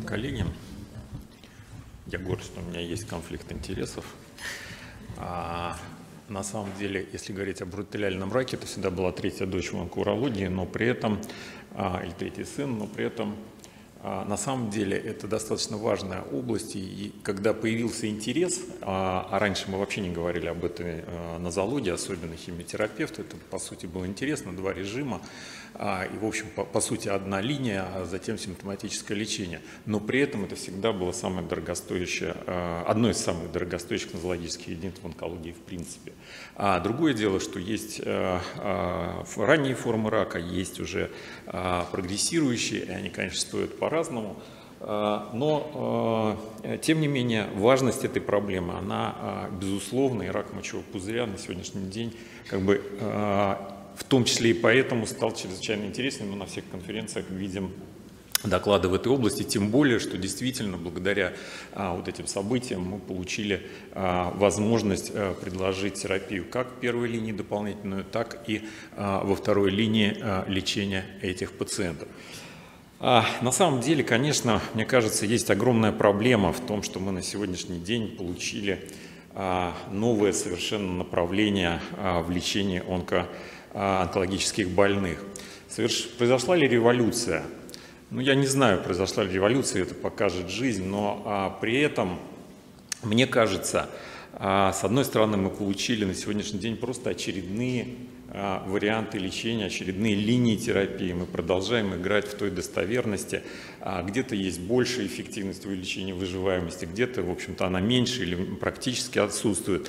коллеги. Я горд, что у меня есть конфликт интересов. На самом деле, если говорить об брутериальном раке, это всегда была третья дочь в онкоурологии, но при этом, или третий сын, но при этом на самом деле это достаточно важная область, и когда появился интерес, а раньше мы вообще не говорили об этой нозологии, особенно химиотерапевту, это по сути было интересно, два режима, и в общем по сути одна линия, а затем симптоматическое лечение, но при этом это всегда было самое дорогостоящее, одно из самых дорогостоящих нозологических единиц в онкологии в принципе. А другое дело, что есть ранние формы рака, есть уже прогрессирующие, и они, конечно, стоят по-разному, но, тем не менее, важность этой проблемы, она безусловна, и рак мочевого пузыря на сегодняшний день, в том числе и поэтому стал чрезвычайно интересным, мы на всех конференциях видим доклады в этой области, тем более, что действительно благодаря вот этим событиям мы получили возможность предложить терапию как в первой линии дополнительную, так и во второй линии лечения этих пациентов. На самом деле, конечно, мне кажется, есть огромная проблема в том, что мы на сегодняшний день получили новое совершенно направление в лечении онкологических больных. Произошла ли революция? Ну, я не знаю, произошла ли революция, это покажет жизнь, но при этом, мне кажется, с одной стороны, мы получили на сегодняшний день просто очередные варианты лечения, очередные линии терапии. Мы продолжаем играть в той достоверности. Где-то есть большая эффективность в увеличении выживаемости, где-то, в общем-то, она меньше или практически отсутствует.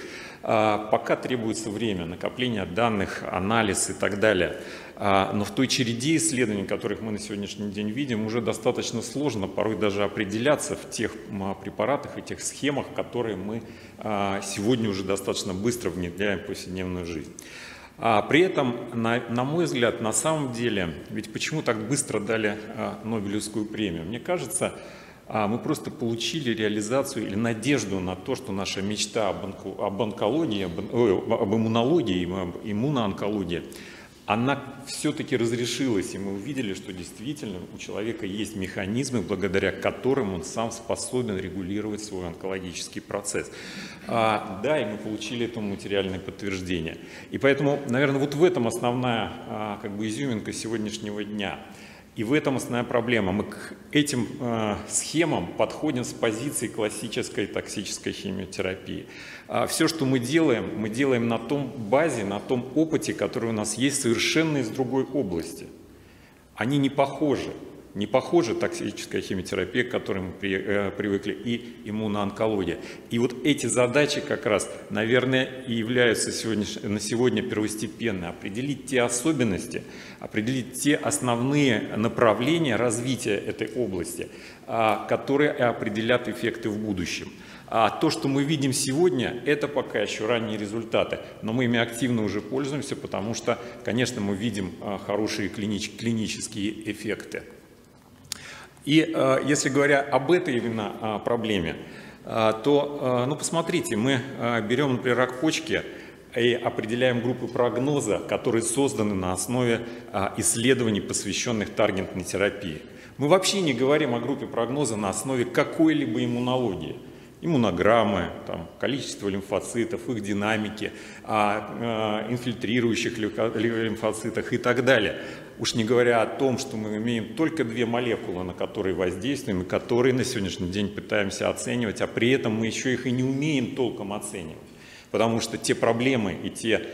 Пока требуется время, накопление данных, анализ и так далее. Но в той череде исследований, которых мы на сегодняшний день видим, уже достаточно сложно порой даже определяться в тех препаратах и тех схемах, которые мы сегодня уже достаточно быстро внедряем в повседневную жизнь. При этом, на мой взгляд, на самом деле, ведь почему так быстро дали Нобелевскую премию? Мне кажется, мы просто получили реализацию или надежду на то, что наша мечта об онкологии, об иммунологии, об иммуноонкологии, она все-таки разрешилась, и мы увидели, что действительно у человека есть механизмы, благодаря которым он сам способен регулировать свой онкологический процесс. Да, и мы получили этому материальное подтверждение. И поэтому, наверное, вот в этом основная изюминка сегодняшнего дня. И в этом основная проблема. Мы к этим схемам подходим с позиции классической токсической химиотерапии. Все, что мы делаем на том базе, на том опыте, который у нас есть совершенно из другой области. Они не похожи. Не похожа токсическая химиотерапия, к которой мы привыкли, и иммуноонкология. И вот эти задачи как раз, наверное, и являются на сегодня первостепенными. Определить те особенности, определить те основные направления развития этой области, которые определят эффекты в будущем. А то, что мы видим сегодня, это пока еще ранние результаты, но мы ими активно уже пользуемся, потому что, конечно, мы видим хорошие клинические эффекты. И если говоря об этой именно проблеме, то, посмотрите, мы берем, например, рак почки и определяем группы прогноза, которые созданы на основе исследований, посвященных таргетной терапии. Мы вообще не говорим о группе прогноза на основе какой-либо иммунологии. Иммунограммы, количество лимфоцитов, их динамики, инфильтрирующих лимфоцитах и так далее. Уж не говоря о том, что мы имеем только две молекулы, на которые воздействуем, и которые на сегодняшний день пытаемся оценивать, а при этом мы еще их и не умеем толком оценивать. Потому что те проблемы и те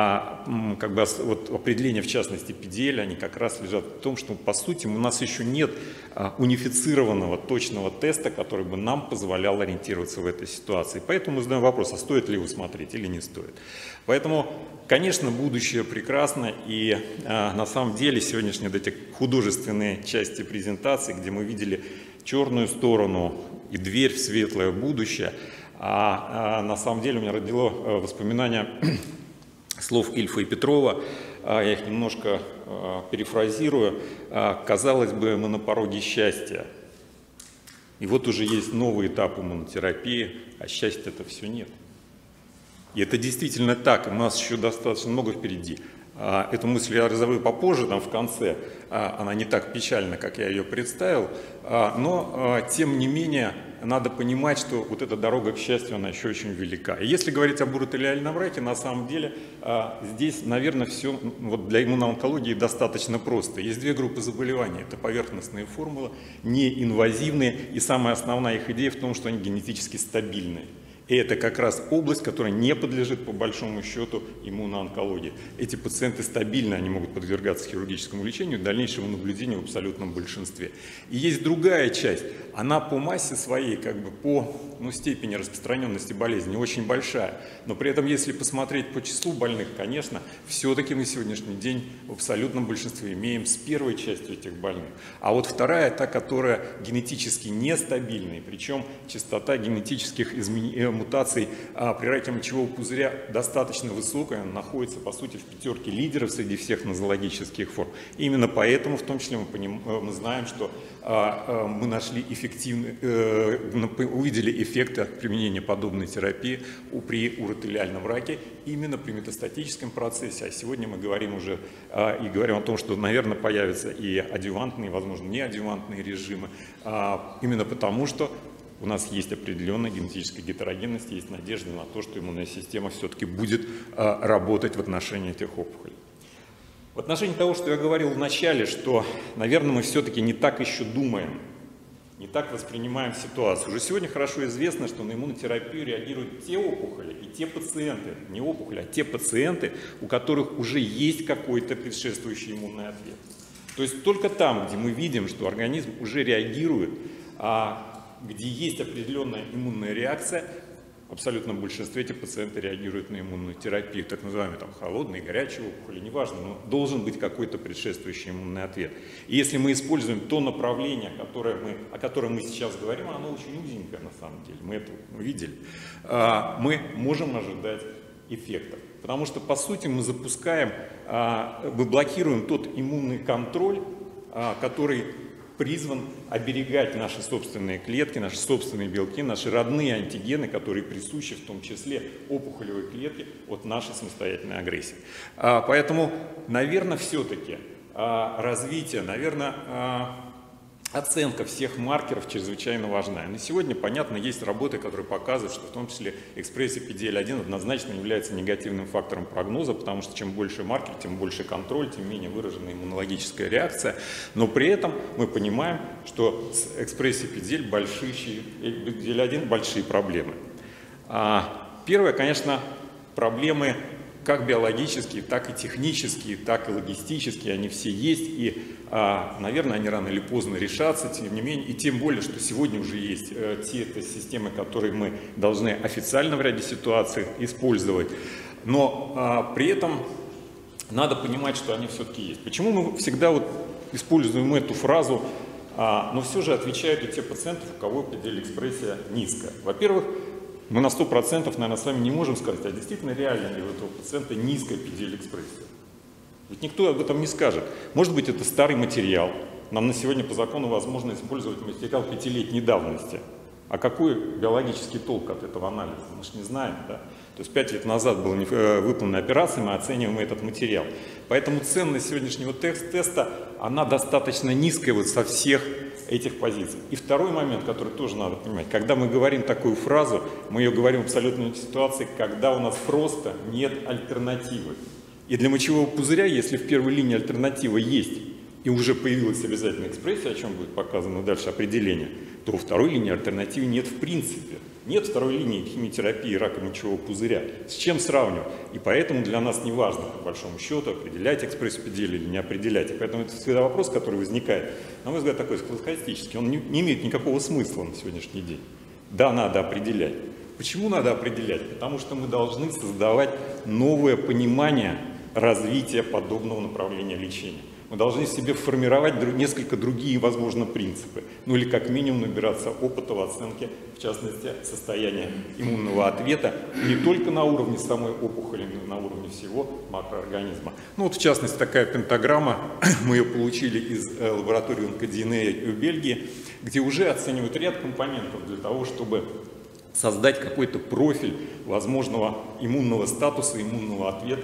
определения, в частности, PDL, они как раз лежат в том, что, по сути, у нас еще нет унифицированного точного теста, который бы нам позволял ориентироваться в этой ситуации. Поэтому мы задаем вопрос, а стоит ли его смотреть или не стоит. Поэтому, конечно, будущее прекрасно, и на самом деле сегодняшние вот эти художественные части презентации, где мы видели черную сторону и дверь в светлое будущее, на самом деле у меня родило воспоминание слов Ильфа и Петрова, я их немножко перефразирую. Казалось бы, мы на пороге счастья. И вот уже есть новый этап иммунотерапии, а счастья-то все нет. И это действительно так, и у нас еще достаточно много впереди. Эту мысль я разовью попозже, там в конце, она не так печальна, как я ее представил, но тем не менее надо понимать, что вот эта дорога к счастью, она еще очень велика. И если говорить об уретериальном раке, на самом деле здесь, наверное, все вот для иммуноонкологии достаточно просто. Есть две группы заболеваний, это поверхностные формулы, неинвазивные, и самая основная их идея в том, что они генетически стабильные. И это как раз область, которая не подлежит, по большому счету, иммуноонкологии. Эти пациенты стабильны, они могут подвергаться хирургическому лечению, дальнейшему наблюдению в абсолютном большинстве. И есть другая часть, она по массе своей, как бы по степени распространенности болезни очень большая, но при этом, если посмотреть по числу больных, конечно, все-таки мы сегодняшний день в абсолютном большинстве имеем с первой частью этих больных. А вот вторая, та, которая генетически нестабильная, причем частота генетических мутаций при раке мочевого пузыря достаточно высокая, она находится, по сути, в пятерке лидеров среди всех нозологических форм. И именно поэтому, в том числе, мы знаем, что мы нашли увидели эффекты от применения подобной терапии при уретериальном раке именно при метастатическом процессе. А сегодня мы говорим уже и говорим о том, что, наверное, появятся и адъювантные, возможно, неадъювантные режимы, именно потому что у нас есть определенная генетическая гетерогенность, есть надежда на то, что иммунная система все-таки будет работать в отношении этих опухолей. В отношении того, что я говорил в начале, что, наверное, мы все-таки не так еще думаем, не так воспринимаем ситуацию. Уже сегодня хорошо известно, что на иммунотерапию реагируют те опухоли и те пациенты, не опухоли, а те пациенты, у которых уже есть какой-то предшествующий иммунный ответ. То есть только там, где мы видим, что организм уже реагирует, где есть определенная иммунная реакция, в абсолютном большинстве эти пациенты реагируют на иммунную терапию, так называемые холодные, горячие опухоли, неважно, но должен быть какой-то предшествующий иммунный ответ. И если мы используем то направление, о котором мы сейчас говорим, оно очень узенькое на самом деле, мы это увидели, мы можем ожидать эффектов. Потому что, по сути, мы блокируем тот иммунный контроль, который призван оберегать наши собственные клетки, наши собственные белки, наши родные антигены, которые присущи в том числе опухолевой клетке от нашей самостоятельной агрессии. Поэтому, наверное, все-таки развитие, оценка всех маркеров чрезвычайно важна. И на сегодня, понятно, есть работы, которые показывают, что в том числе экспрессия PDL1 однозначно является негативным фактором прогноза, потому что чем больше маркер, тем больше контроль, тем менее выраженная иммунологическая реакция. Но при этом мы понимаем, что с экспрессией PDL1 большие проблемы. Первое, конечно, проблемы как биологические, так и технические, так и логистические, они все есть, и, наверное, они рано или поздно решатся, тем не менее, и тем более, что сегодня уже есть те системы, которые мы должны официально в ряде ситуаций использовать, но при этом надо понимать, что они все-таки есть. Почему мы всегда используем эту фразу, но все же отвечают и те пациенты, у кого PDL-экспрессия низкая? Во-первых, мы на 100%, наверное, с вами не можем сказать, а действительно реально ли у этого пациента низкая PDL-экспрессия. Ведь никто об этом не скажет. Может быть, это старый материал. Нам на сегодня по закону возможно использовать материал 5-летней давности. А какой биологический толк от этого анализа? Мы же не знаем, да? То есть 5 лет назад была выполнена операция, мы оцениваем этот материал. Поэтому ценность сегодняшнего теста, она достаточно низкая со всех этих позиций. И второй момент, который тоже надо понимать, когда мы говорим такую фразу, мы ее говорим в абсолютной ситуации, когда у нас просто нет альтернативы. И для мочевого пузыря, если в первой линии альтернатива есть, и уже появилась обязательная экспрессия, о чем будет показано дальше определение, то во второй линии альтернативы нет в принципе. Нет второй линии химиотерапии рака мочевого пузыря. С чем сравнивать? И поэтому для нас не важно, по большому счету, определять экспрессию PDL или не определять. И поэтому это всегда вопрос, который возникает, на мой взгляд, такой схоластический. Он не имеет никакого смысла на сегодняшний день. Да, надо определять. Почему надо определять? Потому что мы должны создавать новое понимание развития подобного направления лечения. Мы должны в себе формировать несколько другие, возможно, принципы. Ну или как минимум набираться опыта в оценке, в частности, состояния иммунного ответа не только на уровне самой опухоли, но и на уровне всего макроорганизма. Ну вот в частности такая пентаграмма, мы ее получили из лаборатории онкодиэнея в Бельгии, где уже оценивают ряд компонентов для того, чтобы создать какой-то профиль возможного иммунного статуса, иммунного ответа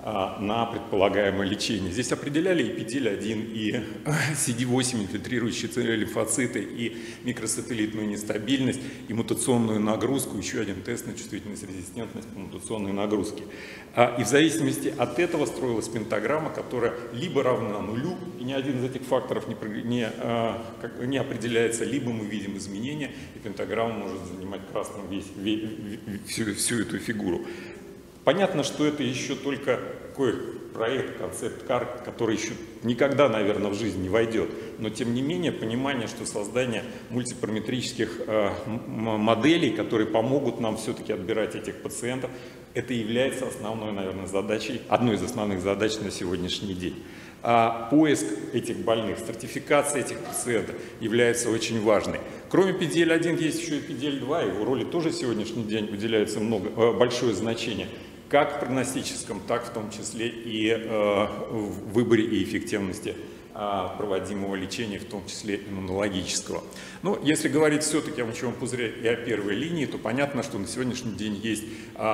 на предполагаемое лечение. Здесь определяли и PD-L1, и CD8, инфильтрирующие лимфоциты, и микросателлитную нестабильность, и мутационную нагрузку, еще один тест на чувствительность, резистентность по мутационной нагрузке. И в зависимости от этого строилась пентаграмма, которая либо равна нулю, и ни один из этих факторов не определяется, либо мы видим изменения, и пентаграмма может занимать красным всю эту фигуру. Понятно, что это еще только такой проект, концепт-кар, который еще никогда, наверное, в жизнь не войдет. Но, тем не менее, понимание, что создание мультипараметрических моделей, которые помогут нам все-таки отбирать этих пациентов, это является основной, наверное, задачей, одной из основных задач на сегодняшний день. Поиск этих больных, стратификация этих пациентов является очень важной. Кроме PD-L1 есть еще и PD-L2, его роли тоже в сегодняшний день уделяется большое значение, как в прогностическом, так в том числе и в выборе и эффективности проводимого лечения, в том числе иммунологического. Но если говорить все-таки о мочевом пузыре и о первой линии, то понятно, что на сегодняшний день есть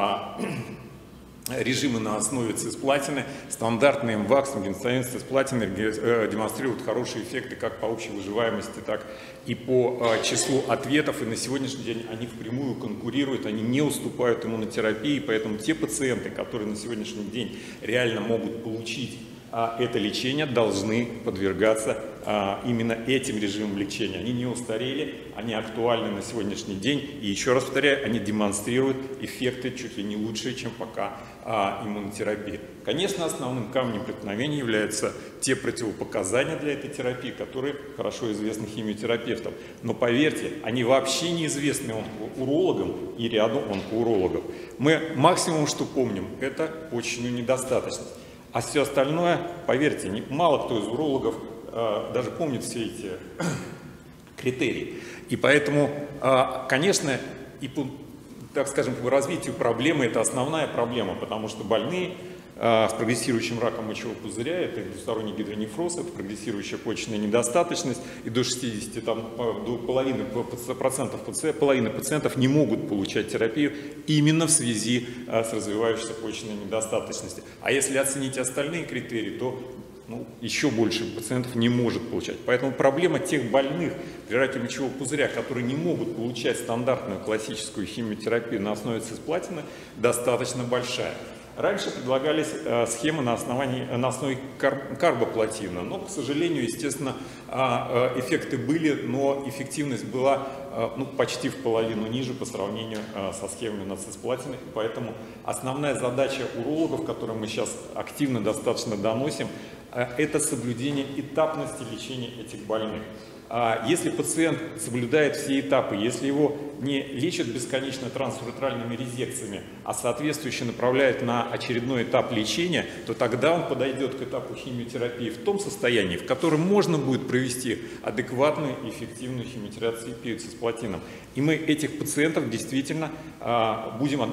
режимы на основе цисплатины. Стандартный МВАКС, гемостатин цисплатины демонстрируют хорошие эффекты как по общей выживаемости, так и по числу ответов. И на сегодняшний день они впрямую конкурируют, они не уступают иммунотерапии. Поэтому те пациенты, которые на сегодняшний день реально могут получить это лечение, должны подвергаться именно этим режимам лечения. Они не устарели, они актуальны на сегодняшний день. И еще раз повторяю, они демонстрируют эффекты чуть ли не лучшие, чем пока иммунотерапия. Конечно, основным камнем преткновения являются те противопоказания для этой терапии, которые хорошо известны химиотерапевтам. Но поверьте, они вообще неизвестны урологам и ряду онкоурологов. Мы максимум, что помним, это почечную недостаточность. А все остальное, поверьте, мало кто из урологов даже помнит все эти критерии. И поэтому, конечно, и по, так скажем, по развитию проблемы это основная проблема, потому что больные с прогрессирующим раком мочевого пузыря, это двусторонний гидронефроз, это прогрессирующая почечная недостаточность, и до 60, до половины пациентов не могут получать терапию именно в связи с развивающейся почечной недостаточностью. А если оценить остальные критерии, то еще больше пациентов не может получать. Поэтому проблема тех больных при раке мочевого пузыря, которые не могут получать стандартную классическую химиотерапию на основе цисплатины, достаточно большая. Раньше предлагались схемы на основе карбоплатина, но, к сожалению, естественно, эффекты были, но эффективность была почти в половину ниже по сравнению со схемами на цисплатине. Поэтому основная задача урологов, которую мы сейчас активно достаточно доносим, это соблюдение этапности лечения этих больных. Если пациент соблюдает все этапы, если его не лечат бесконечно трансуретральными резекциями, а соответствующе направляют на очередной этап лечения, то тогда он подойдет к этапу химиотерапии в том состоянии, в котором можно будет провести адекватную и эффективную химиотерапию цисплатином. И мы этих пациентов действительно будем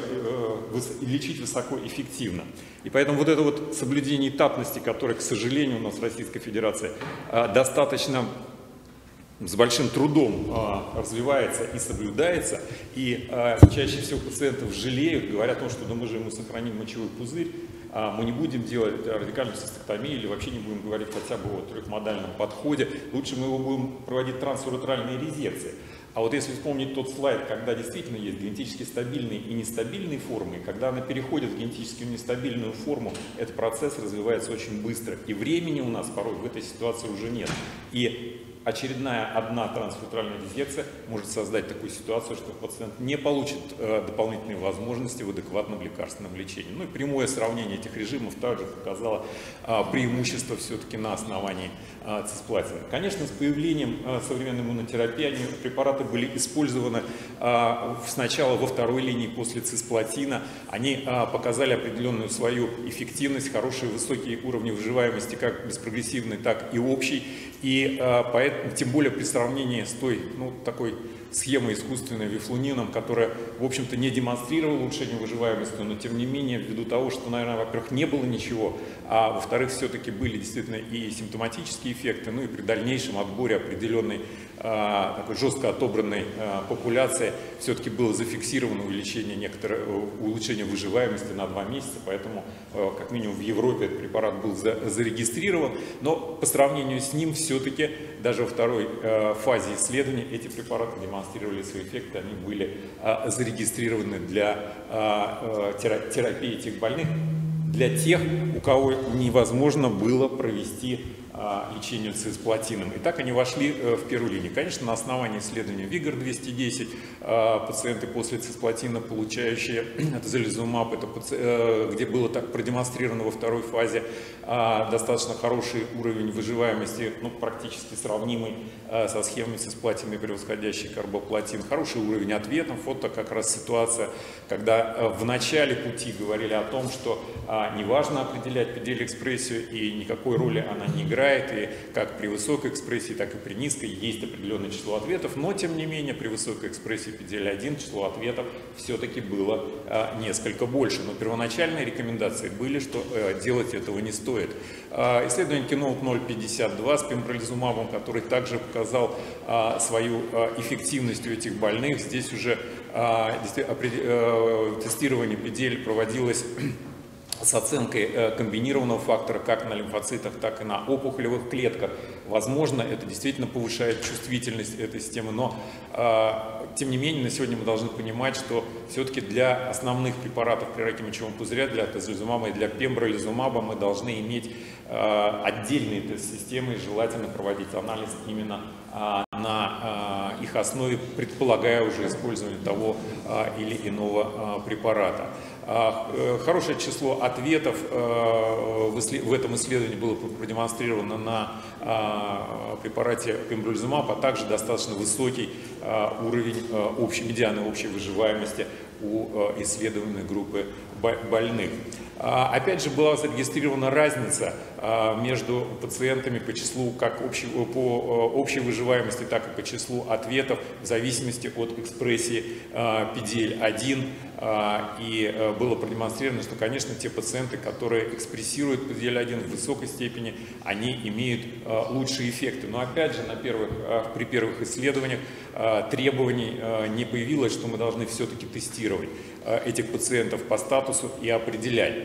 лечить высокоэффективно. И поэтому вот это вот соблюдение этапности, которое, к сожалению, у нас в Российской Федерации достаточно с большим трудом развивается и соблюдается, и чаще всего пациентов жалеют, говорят о том, что мы же ему сохраним мочевой пузырь, мы не будем делать радикальную цистектомию или вообще не будем говорить хотя бы о трехмодальном подходе, лучше мы его будем проводить трансуретральные резекции. А вот если вспомнить тот слайд, когда действительно есть генетически стабильные и нестабильные формы, и когда она переходит в генетически нестабильную форму, этот процесс развивается очень быстро. И времени у нас порой в этой ситуации уже нет. И очередная одна трансуретральная резекция может создать такую ситуацию, что пациент не получит дополнительные возможности в адекватном лекарственном лечении. Ну и прямое сравнение этих режимов также показало преимущество все-таки на основании цисплатины. Конечно, с появлением современной иммунотерапии препараты были использованы сначала во второй линии после цисплатина. Они показали определенную свою эффективность, хорошие высокие уровни выживаемости как беспрогрессивной, так и общей. И тем более при сравнении с той, такой схемой искусственной вифлунином, которая, в общем-то, не демонстрировала улучшение выживаемости, но тем не менее, ввиду того, что, наверное, во-первых, не было ничего, а во-вторых, все-таки были действительно и симптоматические эффекты, и при дальнейшем отборе определенной такой жестко отобранной популяции все-таки было зафиксировано улучшение выживаемости на 2 месяца, поэтому как минимум в Европе этот препарат был зарегистрирован, но по сравнению с ним все-таки даже во второй фазе исследования эти препараты демонстрировали свои эффекты, они были зарегистрированы для терапии этих больных, для тех, у кого невозможно было провести лечению цисплатином. И так они вошли в первую линию. Конечно, на основании исследования ВИГОР-210 пациенты после цисплатина, получающие атозолизумаб, где было так продемонстрировано во второй фазе достаточно хороший уровень выживаемости, практически сравнимый со схемами цисплатина, превосходящий карбоплатин, хороший уровень ответов. Вот как раз ситуация, когда в начале пути говорили о том, что неважно определять PDL-экспрессию и никакой роли она не играет, и как при высокой экспрессии, так и при низкой есть определенное число ответов, но тем не менее при высокой экспрессии PDL-1 число ответов все-таки было несколько больше. Но первоначальные рекомендации были, что делать этого не стоит. Исследование Keynote 052 с пембролизумабом, который также показал свою эффективность у этих больных, здесь уже тестирование PDL проводилось с оценкой комбинированного фактора как на лимфоцитах, так и на опухолевых клетках. Возможно, это действительно повышает чувствительность этой системы, но тем не менее на сегодня мы должны понимать, что все-таки для основных препаратов при раке мочевого пузыря, для атозолизумаба и для пембролизумаба мы должны иметь отдельные тест-системы и желательно проводить анализ именно на их основе, предполагая уже использование того или иного препарата. Хорошее число ответов в этом исследовании было продемонстрировано на препарате пембролизумаб, а также достаточно высокий уровень медианы общей выживаемости у исследованной группы больных. Опять же, была зарегистрирована разница между пациентами по числу по общей выживаемости, так и по числу ответов в зависимости от экспрессии PDL-1. И было продемонстрировано, что, конечно, те пациенты, которые экспрессируют PDL-1 в высокой степени, они имеют лучшие эффекты. Но опять же, при первых исследованиях требований не появилось, что мы должны все-таки тестировать этих пациентов по статусу и определять.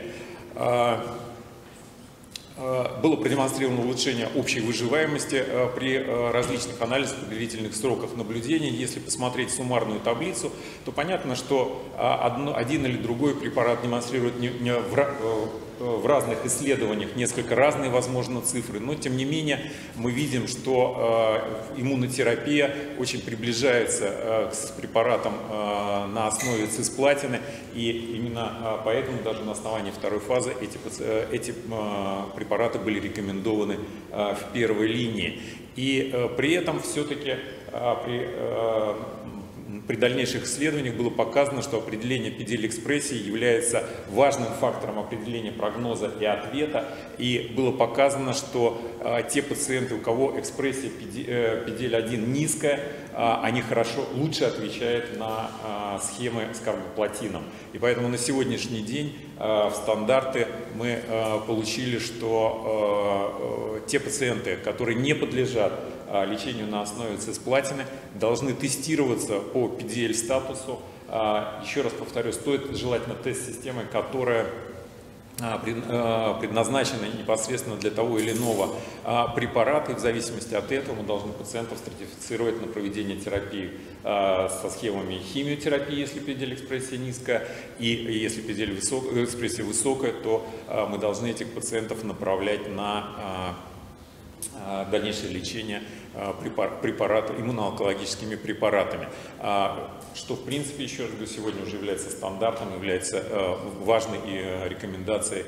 Было продемонстрировано улучшение общей выживаемости при различных анализах и длительных сроках наблюдения. Если посмотреть суммарную таблицу, то понятно, что один или другой препарат демонстрирует в разных исследованиях несколько разные, возможно, цифры, но тем не менее мы видим, что иммунотерапия очень приближается с препаратом на основе цисплатины, и именно поэтому даже на основании второй фазы эти препараты были рекомендованы в первой линии. И при этом все-таки при дальнейших исследованиях было показано, что определение PDL-экспрессии является важным фактором определения прогноза и ответа. И было показано, что те пациенты, у кого экспрессия PDL-1 низкая, они лучше отвечают на схемы с карбоплатином. И поэтому на сегодняшний день в стандарты мы получили, что те пациенты, которые не подлежат лечению на основе цисплатины, должны тестироваться по PDL-статусу. Еще раз повторю, стоит желательно тест-системы, которая предназначена непосредственно для того или иного препарата, и в зависимости от этого мы должны пациентов стратифицировать на проведение терапии со схемами химиотерапии, если PDL-экспрессия низкая, и если PDL-экспрессия высокая, то мы должны этих пациентов направлять на дальнейшее лечение иммуноонкологическими препаратами, что в принципе, еще раз говорю, сегодня уже является стандартом, является важной рекомендацией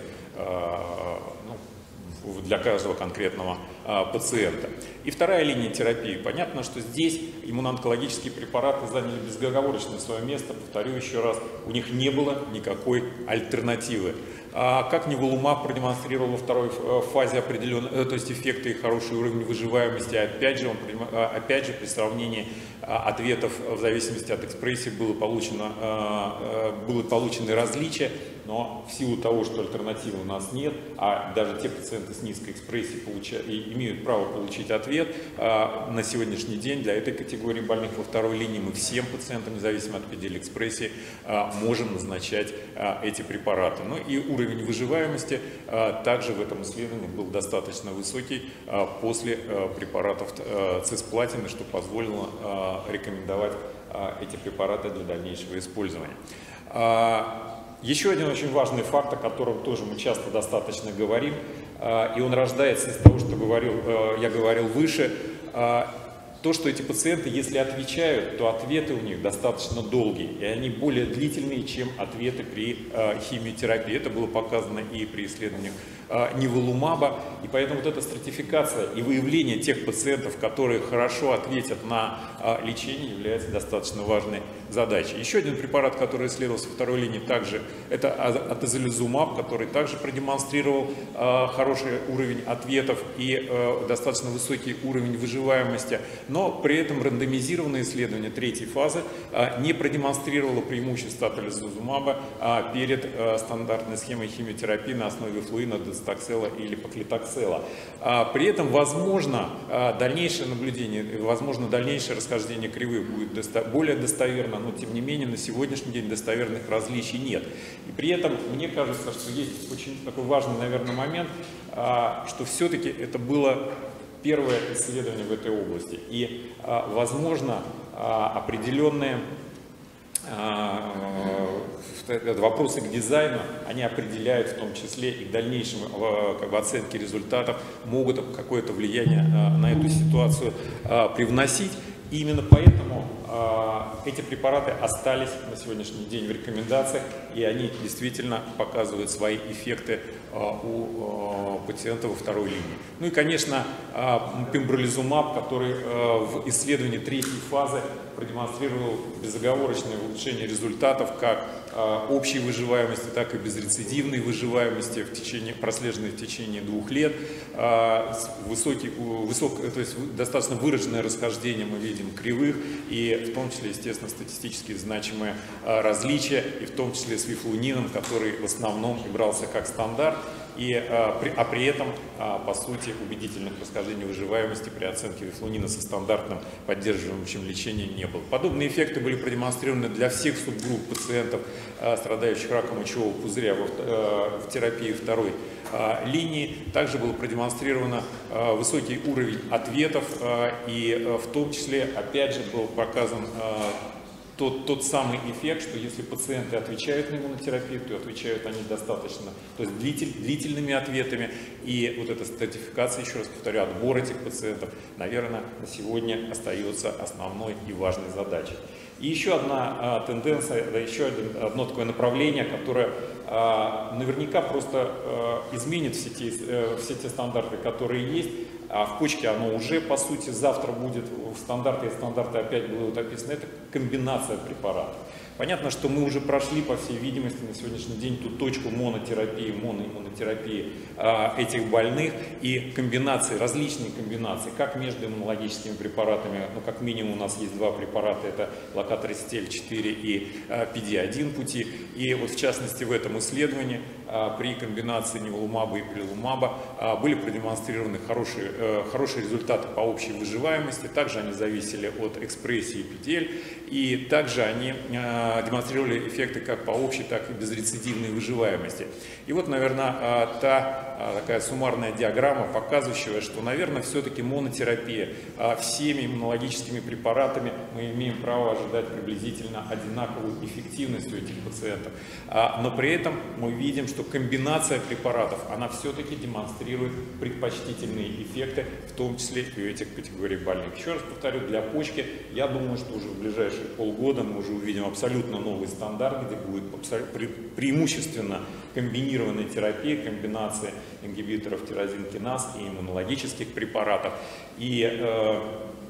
для каждого конкретного пациента. И вторая линия терапии. Понятно, что здесь иммуноонкологические препараты заняли безоговорочное свое место. Повторю еще раз, у них не было никакой альтернативы. Как Nivolumab продемонстрировал во второй фазе определенные, то есть эффекты и хороший уровень выживаемости. Опять же, при сравнении ответов в зависимости от экспрессии были получены различия, но в силу того, что альтернативы у нас нет, а даже те пациенты с низкой экспрессией имеют право получить ответ, на сегодняшний день для этой категории больных во второй линии мы всем пациентам, независимо от предела экспрессии, можем назначать эти препараты. Ну и уровень выживаемости также в этом исследовании был достаточно высокий после препаратов цисплатины, что позволило рекомендовать эти препараты для дальнейшего использования. Еще один очень важный факт, о котором тоже мы часто достаточно говорим, и он рождается из того, что я говорил выше, то, что эти пациенты, если отвечают, то ответы у них достаточно долгие, и они более длительные, чем ответы при химиотерапии. Это было показано и при исследованиях Nivolumab, и поэтому вот эта стратификация и выявление тех пациентов, которые хорошо ответят на лечение, является достаточно важной задачей. Еще один препарат, который исследовался во второй линии, также это Atezolizumab, который также продемонстрировал хороший уровень ответов и достаточно высокий уровень выживаемости, но при этом рандомизированное исследование третьей фазы не продемонстрировало преимущества Atezolizumab перед стандартной схемой химиотерапии на основе флуина, доцитоксела или паклитоксела. При этом возможно дальнейшее наблюдение, возможно дальнейшее расхождение кривых будет более достоверно, но тем не менее на сегодняшний день достоверных различий нет. И при этом мне кажется, что есть очень такой важный, наверное, момент, что все-таки это было первое исследование в этой области. И, возможно, определенные вопросы к дизайну, они определяют в том числе и к дальнейшему оценке результатов, могут какое-то влияние на эту ситуацию привносить. И именно поэтому эти препараты остались на сегодняшний день в рекомендациях, и они действительно показывают свои эффекты у пациентов во второй линии. Ну и, конечно, Pembrolizumab, который в исследовании третьей фазы продемонстрировал безоговорочное улучшение результатов как общей выживаемости, так и безрецидивной выживаемости, прослеженной в течение 2 лет. То есть достаточно выраженное расхождение мы видим кривых, и в том числе, естественно, статистически значимые различия, и в том числе с вифлунином, который в основном брался как стандарт, а при этом, по сути, убедительных расхождений выживаемости при оценке вифлунина со стандартным поддерживающим лечением не было. Подобные эффекты были продемонстрированы для всех субгрупп пациентов, страдающих раком мочевого пузыря в терапии второй линии. Также был продемонстрирован высокий уровень ответов, и в том числе, опять же, был показан тот самый эффект, что если пациенты отвечают на иммунотерапию, то отвечают они достаточно, то есть длительными ответами. И вот эта стратификация, еще раз повторю, отбор этих пациентов, наверное, на сегодня остается основной и важной задачей. И еще одна тенденция, одно такое направление, которое наверняка просто изменит все те стандарты, которые есть. А в почке оно уже, по сути, завтра будет в стандарты, и стандарты опять будут описаны. Это комбинация препаратов. Понятно, что мы уже прошли, по всей видимости, на сегодняшний день ту точку монотерапии, моноиммунотерапии этих больных, и комбинации, различные комбинации, как между иммунологическими препаратами, ну, как минимум у нас есть 2 препарата, это Локатрицетель-4 и PD-1 пути, и вот в частности в этом исследовании при комбинации Nivolumab и Ipilimumab были продемонстрированы хорошие результаты по общей выживаемости, также они зависели от экспрессии PTL, и также они демонстрировали эффекты как по общей, так и безрецидивной выживаемости. И вот, наверное, такая суммарная диаграмма, показывающая, что, наверное, все-таки монотерапия всеми иммунологическими препаратами мы имеем право ожидать приблизительно одинаковую эффективность у этих пациентов. Но при этом мы видим, что комбинация препаратов, она все-таки демонстрирует предпочтительные эффекты, в том числе и у этих категорий больных. Еще раз повторю, для почки, я думаю, что уже в ближайшие полгода мы уже увидим абсолютно новый стандарт, где будет преимущественно комбинированная терапия, комбинация ингибиторов тирозин-киназ и иммунологических препаратов. И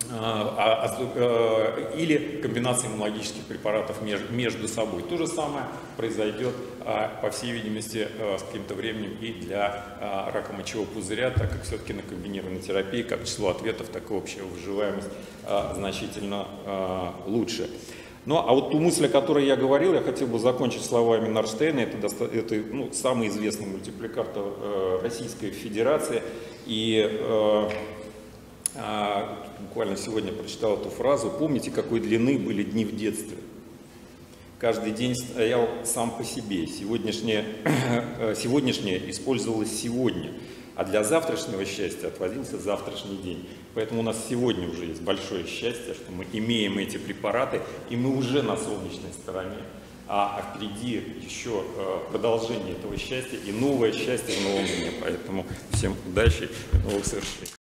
или комбинации иммунологических препаратов между собой. То же самое произойдет, по всей видимости, с каким-то временем и для рака мочевого пузыря, так как все-таки на комбинированной терапии как число ответов, так и общая выживаемость значительно лучше. Ну, а вот ту мысль, о которой я говорил, я хотел бы закончить словами Норштейна. Это самый известный мультипликатор Российской Федерации. И буквально сегодня прочитал эту фразу: помните, какой длины были дни в детстве? Каждый день стоял сам по себе. Сегодняшнее использовалось сегодня, а для завтрашнего счастья отводился завтрашний день. Поэтому у нас сегодня уже есть большое счастье, что мы имеем эти препараты, и мы уже на солнечной стороне. А впереди еще продолжение этого счастья и новое счастье в новом дне. Поэтому всем удачи и новых совершений.